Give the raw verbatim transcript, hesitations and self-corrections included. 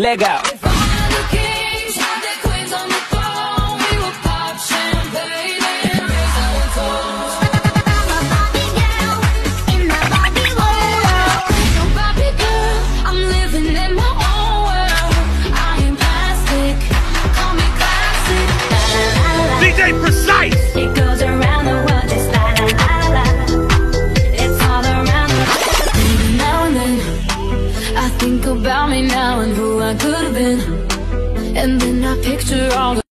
Let go. D J Precise! It goes around the world just la la la la. It's all around the world. Even now and then I think about me now and who I could have been, and then I picture all the